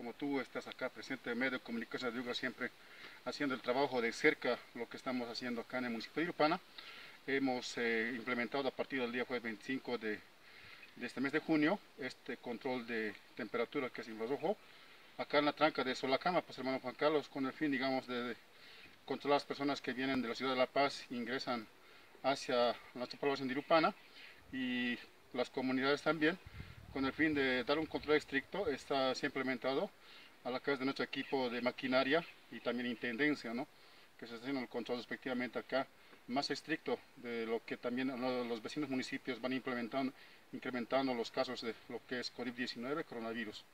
como tú estás acá presente en medio de comunicación de Yuga, siempre haciendo el trabajo de cerca, lo que estamos haciendo acá en el municipio de Irupana. Hemos implementado a partir del día jueves 25 de este mes de junio este control de temperatura que es infrarrojo acá en la tranca de Solacama, pues hermano Juan Carlos, con el fin, digamos, de controlar a las personas que vienen de la ciudad de La Paz e ingresan hacia nuestra población de Irupana y las comunidades también, con el fin de dar un control estricto. Se ha implementado a la cabeza de nuestro equipo de maquinaria y también intendencia, ¿no?, que se está haciendo el control respectivamente acá más estricto de lo que también los vecinos municipios van implementando, incrementando los casos de lo que es COVID-19, coronavirus.